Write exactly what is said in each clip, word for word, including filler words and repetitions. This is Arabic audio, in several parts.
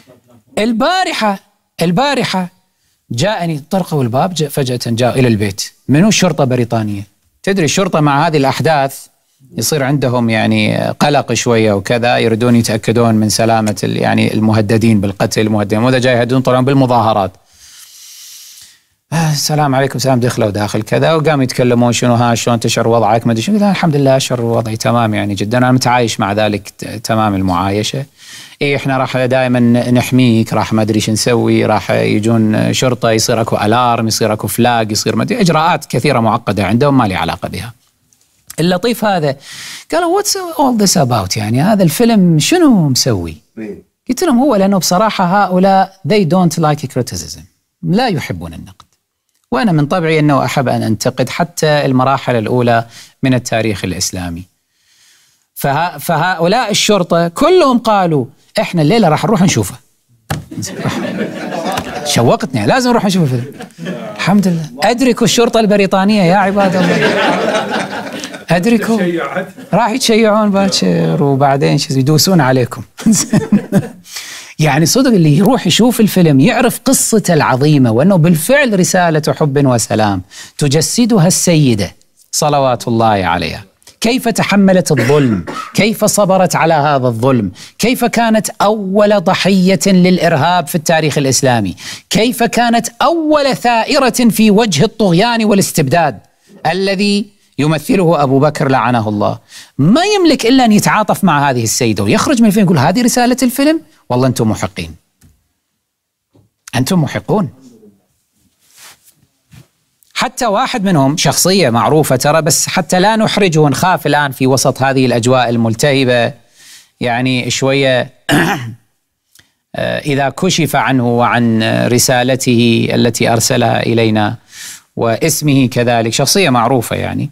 البارحة البارحة جاءني طرقوا الباب، جاء فجأة جاء إلى البيت منو شرطة بريطانية. تدري الشرطة مع هذه الأحداث يصير عندهم يعني قلق شوية وكذا، يريدون يتأكدون من سلامة يعني المهددين بالقتل، المهددين وإذا جاي يهددون طبعا بالمظاهرات. آه السلام عليكم، سلام، دخلوا داخل كذا وقاموا يتكلمون شنو ها شلون تشعر وضعك ما ادري شنو. الحمد لله اشعر وضعي تمام يعني جدا، انا متعايش مع ذلك تمام المعايشه. اي احنا راح دائما نحميك، راح ما ادري شو نسوي، راح يجون شرطه، يصير اكو الارم، يصير اكو فلاج، يصير ما ادري اجراءات كثيره معقده عندهم ما لي علاقه بها. اللطيف هذا قالوا واتس اول ذس اباوت، يعني هذا الفيلم شنو مسوي؟ قلت لهم هو لانه بصراحه هؤلاء they don't like criticism، لا يحبون النقد، وأنا من طبعي أنه أحب أن أنتقد حتى المراحل الأولى من التاريخ الإسلامي. فه... فهؤلاء الشرطة كلهم قالوا إحنا الليلة راح نروح نشوفه. شوقتني لازم نروح نشوف الفيلم. الحمد لله أدركوا الشرطة البريطانية يا عباد الله، أدركوا راح يتشيعون باكر وبعدين يدوسون عليكم. يعني صدق اللي يروح يشوف الفيلم يعرف قصته العظيمة، وأنه بالفعل رسالة حب وسلام تجسدها السيدة صلوات الله عليها، كيف تحملت الظلم، كيف صبرت على هذا الظلم، كيف كانت أول ضحية للإرهاب في التاريخ الإسلامي، كيف كانت أول ثائرة في وجه الطغيان والاستبداد الذي يمثله أبو بكر لعنه الله. ما يملك إلا أن يتعاطف مع هذه السيدة ويخرج من الفيلم يقول هذه رسالة الفيلم، والله أنتم محقين، أنتم محقون. حتى واحد منهم شخصية معروفة ترى، بس حتى لا نحرجه ونخاف الآن في وسط هذه الأجواء الملتهبة يعني شوية إذا كشف عنه وعن رسالته التي أرسلها إلينا واسمه كذلك، شخصية معروفة يعني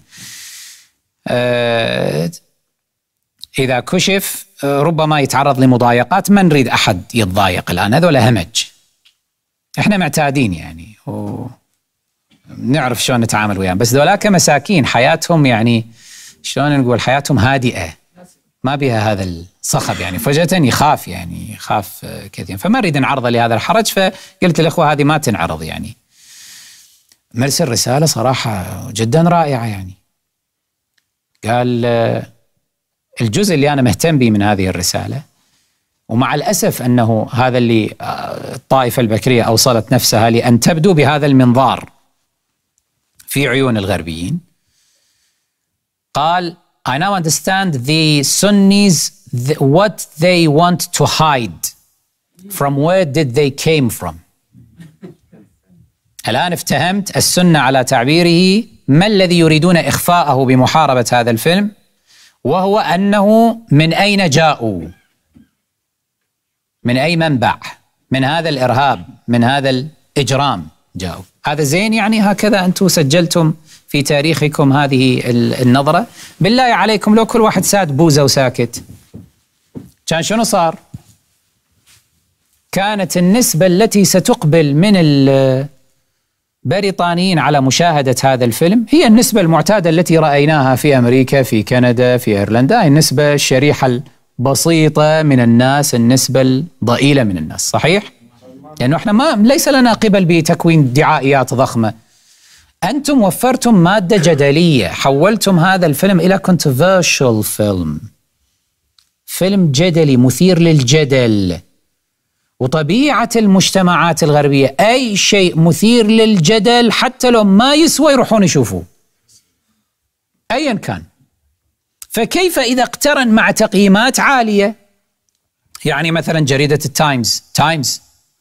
إذا كشف ربما يتعرض لمضايقات. ما نريد أحد يتضايق الآن، هذول همج، إحنا معتادين يعني ونعرف شلون نتعامل وياهم، بس ذولاك مساكين حياتهم يعني شلون نقول حياتهم هادئة ما بها هذا الصخب يعني، فجأة يخاف يعني يخاف كثير، فما نريد نعرضه لهذا الحرج. فقلت للإخوة هذه ما تنعرض يعني. مرسل رسالة صراحة جدا رائعة يعني، قال الجزء اللي أنا مهتم به من هذه الرسالة، ومع الأسف أنه هذا اللي الطائفة البكرية أوصلت نفسها لأن تبدو بهذا المنظار في عيون الغربيين. قال I now understand the Sunnis the, what they want to hide from where did they came from. الآن افتهمت السنة على تعبيره ما الذي يريدون إخفاءه بمحاربة هذا الفيلم، وهو أنه من أين جاءوا، من أي منبع من هذا الإرهاب، من هذا الإجرام جاءوا. هذا زين يعني، هكذا أنتم سجلتم في تاريخكم هذه النظرة. بالله عليكم لو كل واحد ساد بوزة وساكت كان شنو صار؟ كانت النسبة التي ستقبل من البريطانيين على مشاهدة هذا الفيلم هي النسبة المعتادة التي رأيناها في أمريكا، في كندا، في إيرلندا، النسبة الشريحة البسيطة من الناس، النسبة الضئيلة من الناس، صحيح؟ لأنه احنا ما ليس لنا قبل بتكوين دعائيات ضخمة. أنتم وفرتم مادة جدلية، حولتم هذا الفيلم إلى controversial فيلم، فيلم جدلي مثير للجدل. وطبيعة المجتمعات الغربية أي شيء مثير للجدل حتى لو ما يسوى يروحون يشوفوه أيا كان. فكيف إذا اقترن مع تقييمات عالية، يعني مثلا جريدة التايمز تايمز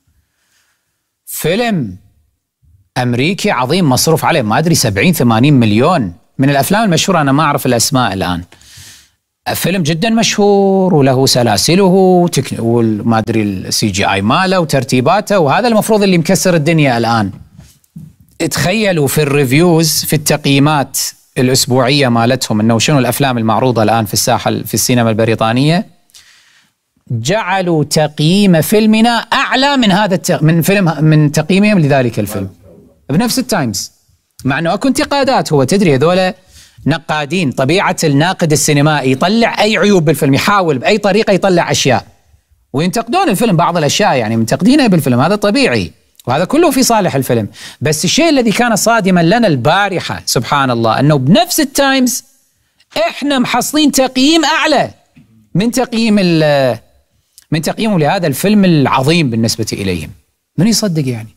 فيلم أمريكي عظيم مصروف عليه ما أدري سبعين ثمانين مليون، من الأفلام المشهورة أنا ما أعرف الأسماء الآن، فيلم جدا مشهور وله سلاسله وما أدري السي جي آي ماله وترتيباته، وهذا المفروض اللي مكسر الدنيا الآن. تخيلوا في الريفيوز في التقييمات الأسبوعية مالتهم أنه شنو الأفلام المعروضة الآن في الساحة في السينما البريطانية، جعلوا تقييم فيلمنا أعلى من هذا التق... من فيلم من تقييمهم لذلك الفيلم بنفس التايمز، مع أنه أكو انتقادات. هو تدري هذول نقادين، طبيعة الناقد السينمائي يطلع أي عيوب بالفيلم، يحاول بأي طريقة يطلع أشياء، وينتقدون الفيلم بعض الأشياء يعني منتقدينها بالفيلم، هذا طبيعي وهذا كله في صالح الفيلم. بس الشيء الذي كان صادما لنا البارحة سبحان الله أنه بنفس التايمز إحنا محصلين تقييم أعلى من تقييم من تقييمه لهذا الفيلم العظيم بالنسبة إليهم. من يصدق يعني؟